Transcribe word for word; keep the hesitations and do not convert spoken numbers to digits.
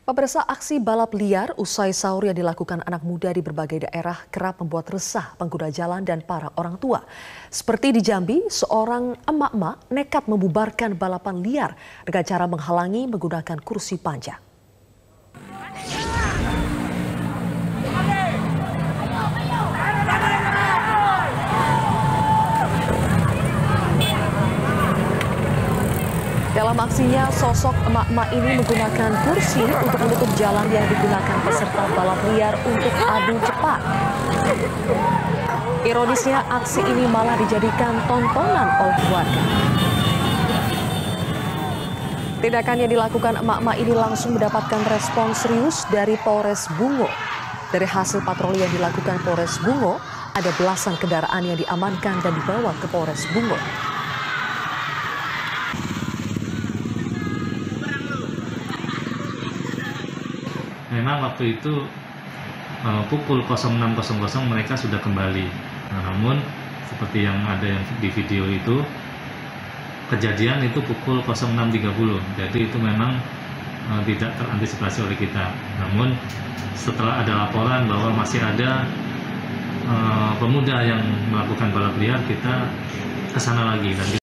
Pemirsa, aksi balap liar usai sahur yang dilakukan anak muda di berbagai daerah kerap membuat resah pengguna jalan dan para orang tua. Seperti di Jambi, seorang emak-emak nekat membubarkan balapan liar dengan cara menghalangi menggunakan kursi panjang. Dalam aksinya, sosok emak-emak ini menggunakan kursi untuk menutup jalan yang digunakan peserta balap liar untuk adu cepat. Ironisnya, aksi ini malah dijadikan tontonan oleh warga. Tindakan yang dilakukan emak-emak ini langsung mendapatkan respon serius dari Polres Bungo. Dari hasil patroli yang dilakukan Polres Bungo, ada belasan kendaraan yang diamankan dan dibawa ke Polres Bungo. Memang waktu itu uh, pukul enam mereka sudah kembali. Nah, namun seperti yang ada yang di video itu, kejadian itu pukul enam tiga puluh. Jadi itu memang uh, tidak terantisipasi oleh kita. Namun setelah ada laporan bahwa masih ada uh, pemuda yang melakukan balap liar, kita ke sana lagi. Dan